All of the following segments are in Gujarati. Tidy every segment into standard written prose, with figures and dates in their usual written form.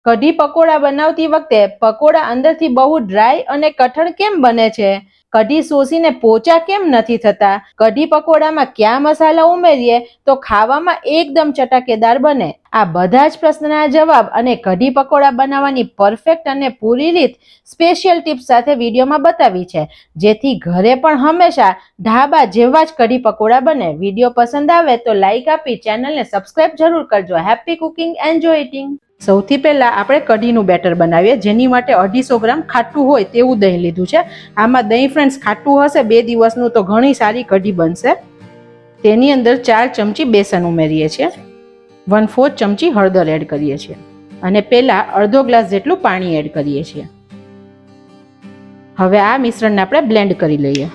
કઢી પકોડા બનાવતી વખતે પકોડા અંદરથી બહુ ડ્રાય અને કઠણ કેમ બને છે? કઢી શોષીને પોચા કેમ નથી થતા? કઢી પકોડામાં કયા મસાલા ઉમેરીએ તો ખાવામાં એકદમ ચટાકેદાર બને? આ બધા જ પ્રશ્નના જવાબ અને કઢી પકોડા બનાવવાની પરફેક્ટ અને પૂરી રીત સ્પેશિયલ ટિપ્સ સાથે વિડીયોમાં બતાવી છે, જેથી ઘરે પણ હંમેશા ઢાબા જેવા જ કઢી પકોડા બને. વિડીયો પસંદ આવે તો લાઈક આપી ચેનલને સબસ્ક્રાઇબ જરૂર કરજો. Happy cooking, enjoy eating. સૌથી પહેલા આપણે કઢીનું બેટર બનાવીએ, જેની માટે 250 ગ્રામ ખાટું હોય તેવું દહીં લીધું છે. આમાં દહીં ફ્રેન્ડ્સ ખાટું હશે 2 દિવસનું તો ઘણી સારી કઢી બનશે. તેની અંદર 4 ચમચી બેસન ઉમેરીએ છીએ, 1/4 ચમચી હળદર એડ કરીએ છીએ અને પહેલા અડધો ગ્લાસ જેટલું પાણી એડ કરીએ છીએ. હવે આ મિશ્રણને આપણે બ્લેન્ડ કરી લઈએ.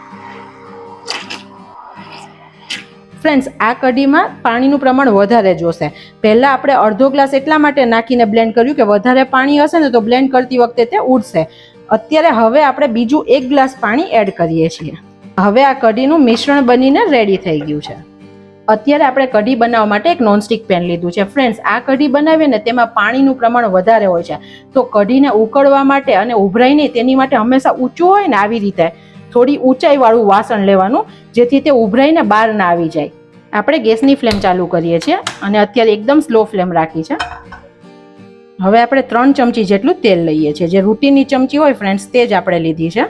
ફ્રેન્ડ્સ, આ કઢીમાં પાણીનું પ્રમાણ વધારે જોશે. પહેલા આપણે અડધો ગ્લાસ એટલા માટે નાખીને બ્લેન્ડ કર્યું કે વધારે પાણી હશે ને તો બ્લેન્ડ કરતી વખતે તે ઉડશે. હવે આપણે બીજું 1 ગ્લાસ પાણી એડ કરીએ છીએ. હવે આ કઢીનું મિશ્રણ બનીને રેડી થઈ ગયું છે. અત્યારે આપણે કઢી બનાવવા માટે એક નોનસ્ટિક પેન લીધું છે. ફ્રેન્ડ્સ, આ કઢી બનાવીએ ને તેમાં પાણીનું પ્રમાણ વધારે હોય છે, તો કઢીને ઉકળવા માટે અને ઉભરાય નહીં તેની માટે હંમેશા ઊંચું હોય ને આવી રીતે થોડી ઊંચાઈવાળું વાસણ લેવાનું, જેથી તે ઉભરાઈને બહાર ના આવી જાય. આપણે ગેસની ફ્લેમ ચાલુ કરીએ છીએ અને અત્યારે એકદમ સ્લો ફ્લેમ રાખી છે. હવે આપણે 3 ચમચી જેટલું તેલ લઈએ છીએ, જે રૂટીનની ચમચી હોય ફ્રેન્ડ્સ તે જ આપણે લીધી છે.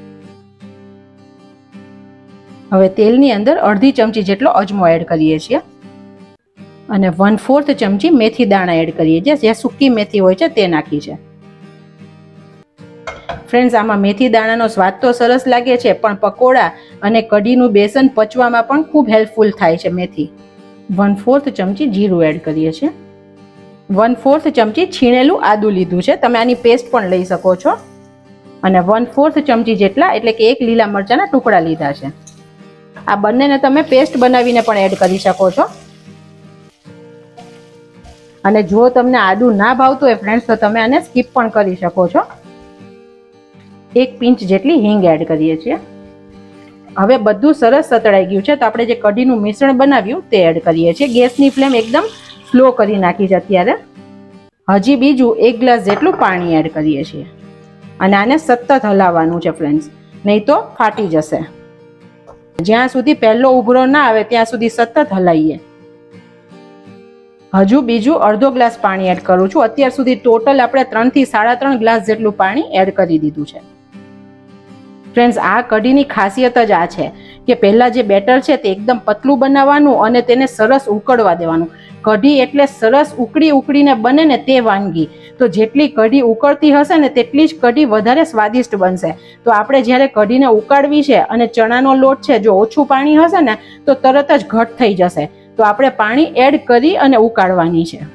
હવે તેલની અંદર અડધી ચમચી જેટલો અજમો એડ કરીએ છીએ અને 1/4 ચમચી મેથી દાણા એડ કરીએ છીએ. જે સૂકી મેથી હોય છે તે નાખી છે. ફ્રેન્ડ્સ, આમાં મેથી દાણાનો સ્વાદ તો સરસ લાગે છે, પણ પકોડા અને કઢીનું બેસન પચવામાં પણ ખૂબ હેલ્પફુલ થાય છે મેથી. 1/4 ચમચી જીરું એડ કરીએ છીએ. 1/4 ચમચી છીણેલું આદું લીધું છે, તમે આની પેસ્ટ પણ લઈ શકો છો. અને 1/4 ચમચી જેટલા એટલે કે 1 લીલા મરચાના ટુકડા લીધા છે. આ બંનેને તમે પેસ્ટ બનાવીને પણ એડ કરી શકો છો. અને જો તમને આદું ના ભાવતું હોય ફ્રેન્ડ્સ તો તમે આને સ્કીપ પણ કરી શકો છો. 1 પિંચ જેટલી હિંગ એડ કરીએ છીએ. હવે બધું સરસ સતળાઈ ગયું છે, તો આપણે જે કઢીનું મિશ્રણ બનાવ્યું તે એડ કરીએ છીએ. ગેસની ફ્લેમ એકદમ સ્લો કરી નાખી છે અત્યારે. હજી બીજું 1 ગ્લાસ જેટલું પાણી એડ કરીએ છીએ અને આને સતત હલાવવાનું છે ફ્રેન્ડ્સ, નહીં તો ફાટી જશે. જ્યાં સુધી પહેલો ઉભરો ના આવે ત્યાં સુધી સતત હલાવીએ. હજુ બીજું અડધો ગ્લાસ પાણી એડ કરું છું. અત્યાર સુધી ટોટલ આપણે 3 થી 3.5 ગ્લાસ જેટલું પાણી એડ કરી દીધું છે. ફ્રેન્ડ્સ, આ કઢીની ખાસિયત જ આ છે કે પહેલા જે બેટર છે તે એકદમ પતલું બનાવવાનું અને તેને સરસ ઉકળવા દેવાનું. કઢી એટલે સરસ ઉકળીને બને ને તે વાનગી. તો જેટલી કઢી ઉકળતી હશે ને તેટલી જ કઢી વધારે સ્વાદિષ્ટ બનશે. તો આપણે જ્યારે કઢીને ઉકાળવી છે અને ચણાનો લોટ છે જો ઓછું પાણી હશે ને તો તરત જ ઘટ થઈ જશે. તો આપણે પાણી એડ કરી અને ઉકાળવાની છે.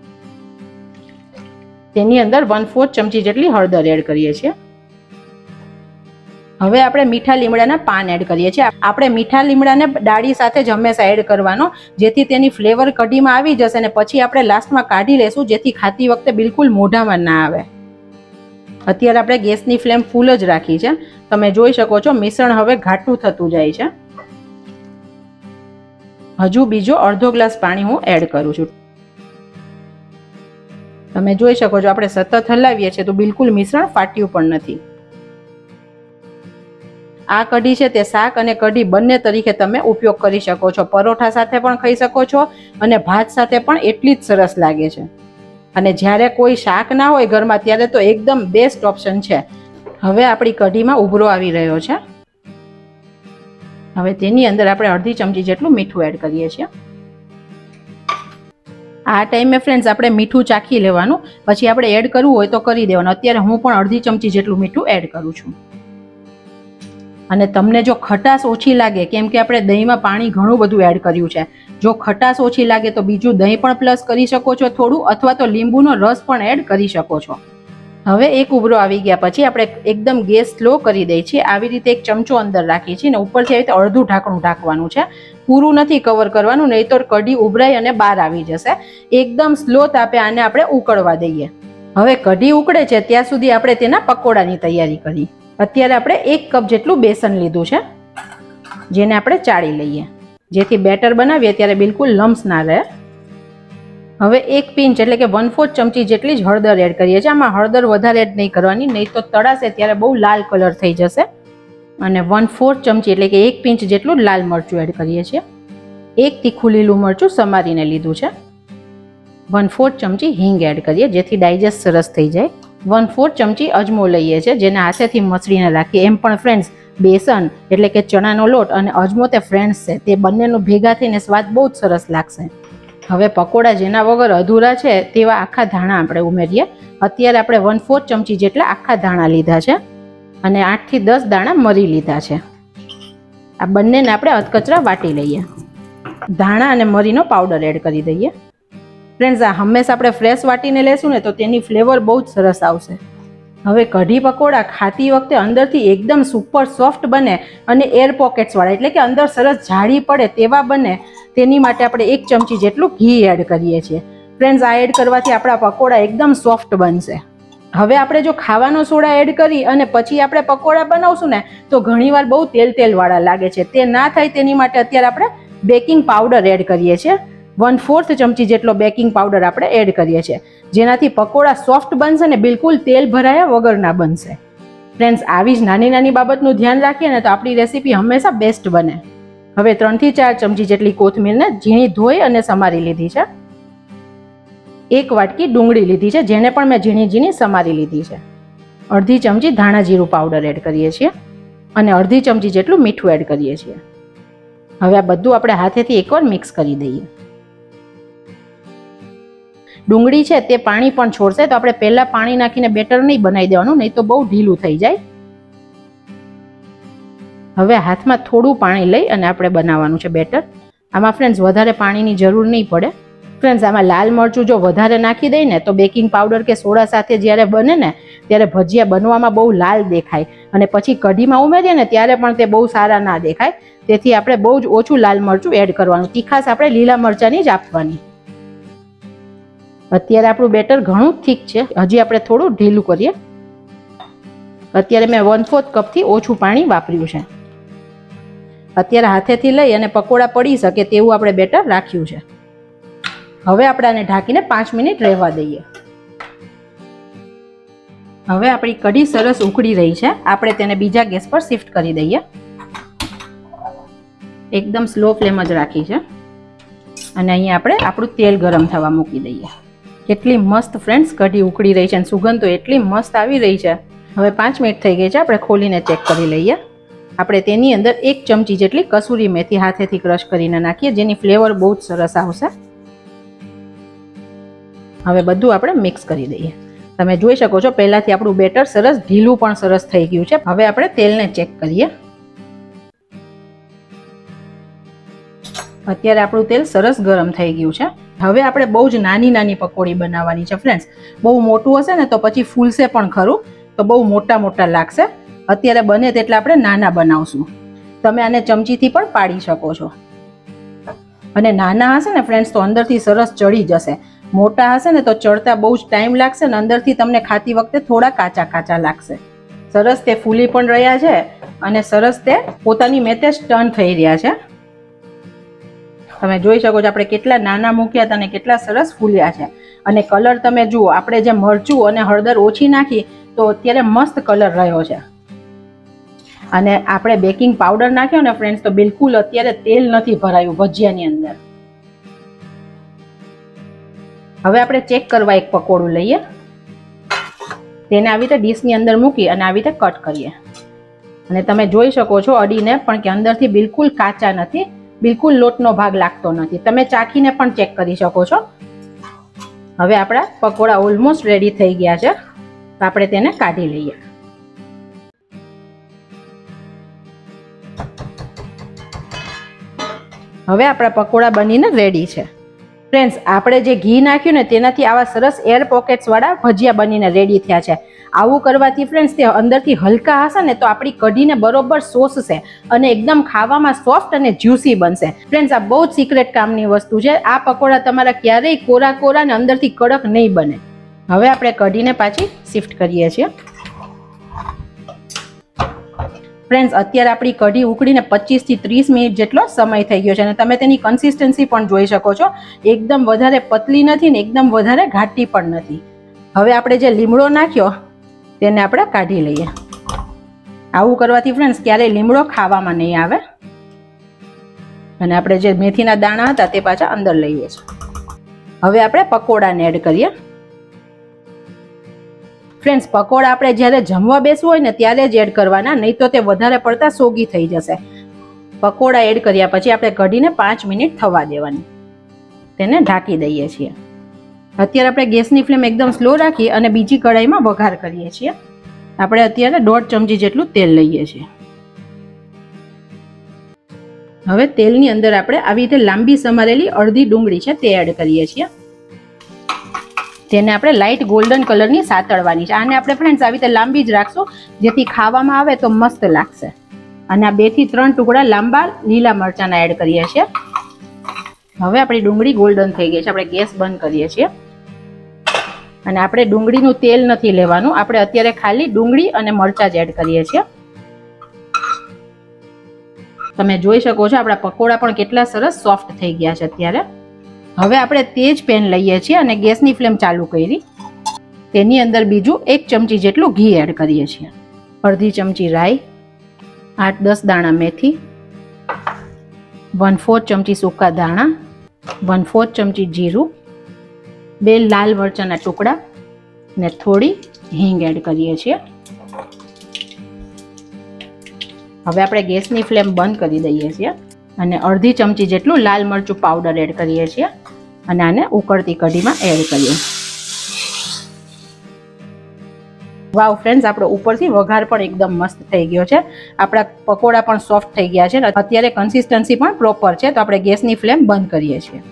તેની અંદર 1/4 ચમચી જેટલી હળદર એડ કરીએ છીએ. હવે આપણે મીઠા લીમડાના પાન એડ કરીએ છીએ. આપણે મીઠા લીમડાને ડાળી સાથે જ હંમેશા એડ કરવાનો, જેથી તેની ફ્લેવર કઢીમાં આવી જશે અને પછી આપણે લાસ્ટમાં કાઢી લેશું, જેથી ખાતી વખતે બિલકુલ મોઢામાં ના આવે. અત્યારે આપણે ગેસની ફ્લેમ ફૂલ જ રાખી છે. તમે જોઈ શકો છો મિશ્રણ હવે ઘાટું થતું જાય છે. હજુ બીજો અડધો ગ્લાસ પાણી હું એડ કરું છું. તમે જોઈ શકો છો આપણે સતત હલાવીએ છીએ તો બિલકુલ મિશ્રણ ફાટ્યું પણ નથી. આ કઢી છે તે શાક અને કઢી બંને તરીકે તમે ઉપયોગ કરી શકો છો. પરોઠા સાથે પણ ખાઈ શકો છો અને ભાત સાથે પણ એટલી જ સરસ લાગે છે. અને જ્યારે કોઈ શાક ના હોય ઘરમાં ત્યારે તો એકદમ બેસ્ટ ઓપ્શન છે. હવે આપણી કઢીમાં ઉભરો આવી રહ્યો છે. હવે તેની અંદર આપણે અડધી ચમચી જેટલું મીઠું એડ કરીએ છીએ. આ ટાઈમે ફ્રેન્ડ્સ આપણે મીઠું ચાખી લેવાનું, પછી આપણે એડ કરવું હોય તો કરી દેવાનું. અત્યારે હું પણ અડધી ચમચી જેટલું મીઠું એડ કરું છું. અને તમને જો ખટાશ ઓછી લાગે, કેમ કે આપણે દહીંમાં પાણી ઘણું બધું એડ કર્યું છે, જો ખટાશ ઓછી લાગે તો બીજું દહીં પણ પ્લસ કરી શકો છો થોડું, અથવા તો લીંબુનો રસ પણ એડ કરી શકો છો. હવે એક ઉભરો આવી ગયા પછી આપણે એકદમ ગેસ સ્લો કરી દઈએ છીએ. આવી રીતે એક ચમચો અંદર રાખીએ છીએ અને ઉપરથી આવી રીતે અડધું ઢાંકણું ઢાંકવાનું છે. પૂરું નથી કવર કરવાનું, નહીં તો કઢી ઉભરાઈ અને બહાર આવી જશે. એકદમ સ્લો તાપે આને આપણે ઉકળવા દઈએ. હવે કઢી ઉકળે છે ત્યાં સુધી આપણે તેના પકોડાની તૈયારી કરી. અત્યારે આપણે 1 કપ જેટલું બેસન લીધું છે, જેને આપણે ચાળી લઈએ, જેથી બેટર બનાવીએ ત્યારે બિલકુલ લમ્સ ના રહે. હવે 1 પિંચ એટલે કે 1/4 ચમચી જેટલી જ હળદર એડ કરીએ છીએ. આમાં હળદર વધારે એડ નહીં કરવાની, નહીં તો તળાશે ત્યારે બહુ લાલ કલર થઈ જશે. અને 1/4 ચમચી એટલે કે 1 પિંચ જેટલું લાલ મરચું એડ કરીએ છીએ. 1 તીખું લીલું મરચું સમારીને લીધું છે. 1/4 ચમચી હિંગ એડ કરીએ જેથી ડાયજેસ્ટ સરસ થઈ જાય. 1/4 ચમચી અજમો લઈએ છીએ, જેને હાથેથી મસળીને રાખીએ. એમ પણ ફ્રેન્ડ્સ, બેસન એટલે કે ચણાનો લોટ અને અજમો તે ફ્રેન્ડ્સ છે, તે બંનેનું ભેગા થઈને સ્વાદ બહુ જ સરસ લાગશે. હવે પકોડા જેના વગર અધૂરા છે તેવા આખા ધાણા આપણે ઉમેરીએ. અત્યારે આપણે 1/4 ચમચી જેટલા આખા ધાણા લીધા છે અને 8 થી 10 દાણા મરી લીધા છે. આ બંનેને આપણે અધકચરા વાટી લઈએ. ધાણા અને મરીનો પાવડર એડ કરી દઈએ. ફ્રેન્ડ્સ, આ હંમેશા આપણે ફ્રેશ વાટીને લેશું ને તો તેની ફ્લેવર બહુ જ સરસ આવશે. હવે કઢી પકોડા ખાતી વખતે અંદરથી એકદમ સુપર સોફ્ટ બને અને એર પોકેટ્સવાળા એટલે કે અંદર સરસ જાળી પડે તેવા બને, તેની માટે આપણે 1 ચમચી જેટલું ઘી એડ કરીએ છીએ. ફ્રેન્ડ્સ, આ એડ કરવાથી આપણા પકોડા એકદમ સોફ્ટ બનશે. હવે આપણે જો ખાવાનો સોડા એડ કરી અને પછી આપણે પકોડા બનાવશું ને તો ઘણીવાર બહુ તેલવાળા લાગે છે. તે ના થાય તેની માટે અત્યારે આપણે બેકિંગ પાવડર એડ કરીએ છીએ. 1/4 ચમચી જેટલો બેકિંગ પાવડર આપણે એડ કરીએ છીએ, જેનાથી પકોડા સોફ્ટ બનશે ને બિલકુલ તેલ ભરાયા વગરના બનશે. ફ્રેન્ડ્સ, આવી જ નાની નાની બાબતનું ધ્યાન રાખીએ ને તો આપણી રેસીપી હંમેશા બેસ્ટ બને. હવે 3 થી 4 ચમચી જેટલી કોથમીરને ઝીણી ધોઈ અને સમારી લીધી છે. 1 વાટકી ડુંગળી લીધી છે, જેને પણ મેં ઝીણી સમારી લીધી છે. અડધી ચમચી ધાણા જીરું પાવડર એડ કરીએ છીએ અને અડધી ચમચી જેટલું મીઠું એડ કરીએ છીએ. હવે આ બધું આપણે હાથેથી એકવાર મિક્સ કરી દઈએ. ડુંગળી છે તે પાણી પણ છોડશે, તો આપણે પહેલા પાણી નાખીને બેટર નહીં બનાવી દેવાનું, નહીં તો બહુ ઢીલું થઈ જાય. હવે હાથમાં થોડું પાણી લઈ અને આપણે બનાવવાનું છે બેટર. આમાં ફ્રેન્ડ્સ વધારે પાણીની જરૂર નહીં પડે. ફ્રેન્ડ્સ, આમાં લાલ મરચું જો વધારે નાખી દઈએ ને તો બેકિંગ પાવડર કે સોડા સાથે જ્યારે બને ને ત્યારે ભજીયા બનવામાં બહુ લાલ દેખાય અને પછી કઢીમાં ઉમેરીએ ને ત્યારે પણ તે બહુ સારા ના દેખાય. તેથી આપણે બહુ જ ઓછું લાલ મરચું એડ કરવાનું. તીખાશ આપણે લીલા મરચાંની જ આપવાની. અત્યારે આપણું બેટર ઘણું થીક છે, હજી આપણે થોડું ઢીલું કરીએ. અત્યારે મેં 1/4 કપથી ઓછું પાણી વાપર્યું છે. અત્યારે હાથેથી લઈ અને પકોડા પડી શકે તેવું આપણે બેટર રાખ્યું છે. હવે આપણે આને ઢાંકીને 5 મિનિટ રહેવા દઈએ. હવે આપણી કઢી સરસ ઉકળી રહી છે. આપણે તેને બીજા ગેસ પર શિફ્ટ કરી દઈએ. એકદમ સ્લો ફ્લેમ જ રાખી છે અને અહીંયા આપણે આપણું તેલ ગરમ થવા મૂકી દઈએ. કેટલી મસ્ત ફ્રેન્ડ્સ કઢી ઉકળી રહી છે અને સુગંધ તો એટલી મસ્ત આવી રહી છે. હવે 5 મિનિટ થઈ ગઈ છે. આપણે ખોલીને ચેક કરી લઈએ. આપણે તેની અંદર 1 ચમચી જેટલી કસૂરી મેથી હાથેથી ક્રશ કરીને નાખીએ, જેની ફ્લેવર બહુ જ સરસ આવશે. હવે બધું આપણે મિક્સ કરી દઈએ. તમે જોઈ શકો છો પહેલાથી આપણું બેટર સરસ ઢીલું પણ સરસ થઈ ગયું છે. હવે આપણે તેલને ચેક કરીએ. અત્યારે આપણું તેલ સરસ ગરમ થઈ ગયું છે. હવે આપણે બહુ જ નાની પકોડી બનાવવાની છે ફ્રેન્ડ્સ. બહુ મોટું હશે ને તો પછી ફૂલશે પણ ખરું, તો બહુ મોટા લાગશે. અત્યારે બને તેટલા આપણે નાના બનાવશું. તમે આને ચમચીથી પણ પાડી શકો છો. અને નાના હશે ને ફ્રેન્ડ્સ તો અંદરથી સરસ ચડી જશે. મોટા હશે ને તો ચડતા બહુ જ ટાઈમ લાગશે ને અંદરથી તમને ખાતી વખતે થોડા કાચા લાગશે. સરસ તે ફૂલી પણ રહ્યા છે અને સરસ તે પોતાની મેતે ટર્ન થઈ રહ્યા છે. તમે જોઈ શકો છો આપણે કેટલા નાના મૂક્યા હતા અને કેટલા સરસ ફૂલ્યા છે. અને કલર તમે જુઓ, આપણે જે મરચું અને હળદર ઓછી નાખી તો અત્યારે મસ્ત કલર રહ્યો છે. અને આપણે બેકિંગ પાવડર નાખ્યો ને ફ્રેન્ડ્સ તો બિલકુલ અત્યારે તેલ નથી ભરાયું ભજીયાની અંદર. હવે આપણે ચેક કરવા એક પકોડું લઈએ. તેને આવી રીતે ડીશની અંદર મૂકી અને આવી રીતે કટ કરીએ. અને તમે જોઈ શકો છો અડીને પણ કે અંદરથી બિલકુલ કાચા નથી, બિલકુલ લોટનો ભાગ લાગતો નથી. તમે ચાખીને પણ ચેક કરી શકો છો. હવે આપણા પકોડા ઓલમોસ્ટ રેડી થઈ ગયા છે, તો આપણે તેને કાઢી લઈએ. હવે આપણા પકોડા બનીને રેડી છે. ફ્રેન્ડ્સ, આપણે જે ઘી નાખ્યું ને તેનાથી આવા સરસ એર પોકેટ્સ વાળા ભજીયા બનીને રેડી થયા છે. આવું કરવાથી ફ્રેન્ડ્સ તે અંદરથી હલકા હશે ને તો આપણી કઢીને બરોબર શોષશે અને એકદમ ખાવામાં સોફ્ટ અને જ્યુસી બનશે. ફ્રેન્ડ્સ, આ બહુ જ સિક્રેટ કામની વસ્તુ છે. આ પકોડા તમારા ક્યારેય કોરા ને અંદરથી કડક નહીં બને. હવે આપણે કઢીને પાછી શિફ્ટ કરીએ છીએ. ફ્રેન્ડ્સ, અત્યારે આપણી કઢી ઉકળીને 25 થી 30 મિનિટ જેટલો સમય થઈ ગયો છે અને તમે તેની કન્સિસ્ટન્સી પણ જોઈ શકો છો. એકદમ વધારે પતલી નથી ને એકદમ વધારે ઘાટી પણ નથી. હવે આપણે જે લીમડો નાખ્યો તેને આપણે કાઢી લઈએ. આવું કરવાથી ફ્રેન્ડ્સ ક્યારેય લીમડો ખાવામાં નહીં આવે. અને આપણે જે મેથીના દાણા હતા તે પાછા અંદર લઈએ છીએ. હવે આપણે પકોડાને એડ કરીએ. ફ્રેન્ડ્સ, પકોડા આપણે જ્યારે જમવા બેસવું હોય ને ત્યારે જ એડ કરવાના, નહીં તો તે વધારે પડતા સોગી થઈ જશે. પકોડા એડ કર્યા પછી આપણે કઢીને 5 મિનિટ થવા દેવાની. તેને ઢાંકી દઈએ છીએ. અત્યારે આપણે ગેસની ફ્લેમ એકદમ સ્લો રાખી અને બીજી કઢાઈમાં વઘાર કરીએ છીએ. આપણે અત્યારે 1.5 ચમચી જેટલું તેલ લઈએ છીએ. હવે તેલની અંદર આપણે આવી રીતે લાંબી સમારેલી અડધી ડુંગળી છે તે એડ કરીએ છીએ. તેને આપણે લાઇટ ગોલ્ડન કલરની સાતળવાની છે. આને આપણે ફ્રેન્ડ્સ આવી રીતે લાંબી જ રાખશું જેથી ખાવામાં આવે તો મસ્ત લાગશે. અને આ 2 થી 3 ટુકડા લાંબા લીલા મરચાંના એડ કરીએ છીએ. હવે આપણી ડુંગળી ગોલ્ડન થઈ ગઈ છે. આપણે ગેસ બંધ કરીએ છીએ. અને આપણે ડુંગળીનું તેલ નથી લેવાનું, આપણે અત્યારે ખાલી ડુંગળી અને મરચાં જ એડ કરીએ છીએ. તમે જોઈ શકો છો આપણા પકોડા પણ કેટલા સરસ સોફ્ટ થઈ ગયા છે અત્યારે. હવે આપણે તે જ પેન લઈએ છીએ અને ગેસની ફ્લેમ ચાલુ કરી તેની અંદર બીજું 1 ચમચી જેટલું ઘી એડ કરીએ છીએ. અડધી ચમચી રાઈ, 8-10 દાણા મેથી, 1/4 ચમચી સૂકા દાણા, 1/4 ચમચી જીરું, 2 લાલ મરચાંના ટુકડા ને થોડી હિંગ એડ કરીએ છીએ. હવે આપણે ગેસની ફ્લેમ બંધ કરી દઈએ છીએ અને અડધી ચમચી જેટલું લાલ મરચું પાવડર એડ કરીએ છીએ અને આને ઉકળતી કઢીમાં એડ કરીએ. વાવ ફ્રેન્ડ્સ, આપણો ઉપરથી વઘાર પણ એકદમ મસ્ત થઈ ગયો છે. આપણા પકોડા પણ સોફ્ટ થઈ ગયા છે. અત્યારે કન્સિસ્ટન્સી પણ પ્રોપર છે. તો આપણે ગેસની ફ્લેમ બંધ કરીએ છીએ.